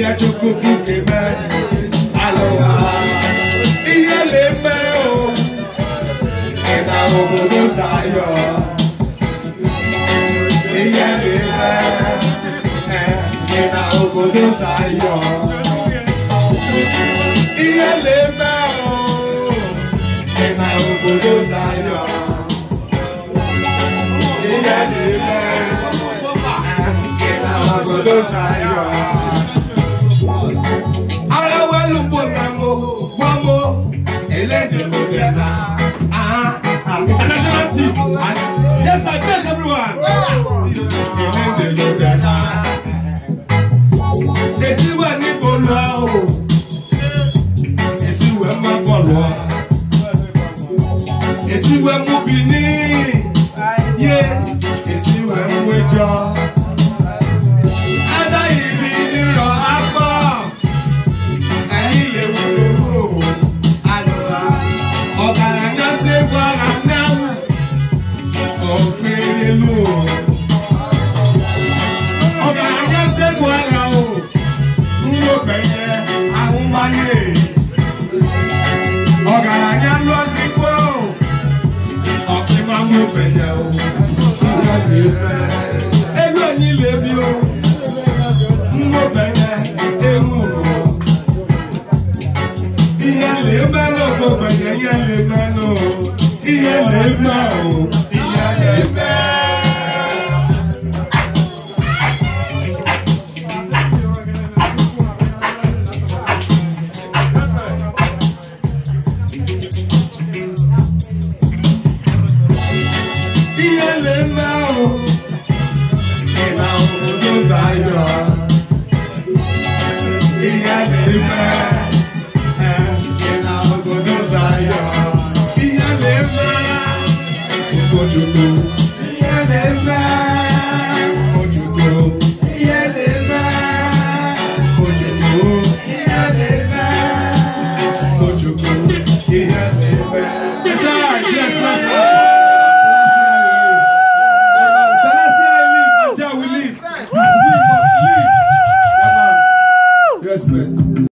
ya chukuku keme aloha iye le me o ena obodo sayo iye le me ena obodo sayo iye le me o ena obodo sayo iye le me ena obodo sayo. International team. Yes, I bless everyone. They see what they go now. They see where my ball. They see where my bini. Yeah, they see where my jaw. Go to